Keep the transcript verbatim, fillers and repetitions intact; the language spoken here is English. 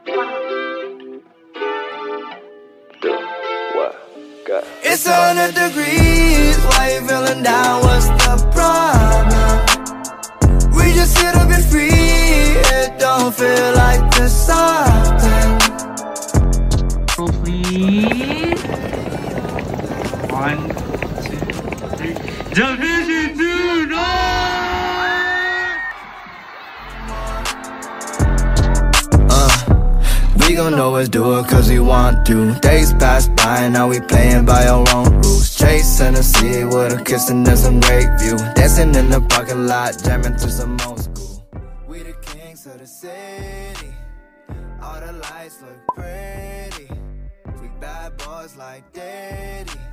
It's a hundred degrees, why you feeling down, what's the problem? We just sit up and free, it don't feel like this often. Roll please. One, two, three. Division two, no! We gon' always do it cause we want to. Days pass by, now we playing by our own rules. Chasing the sea with a kiss and there's some great view. Dancing in the parking lot, jamming to some old school. We the kings of the city, all the lights look pretty. We bad boys like Diddy.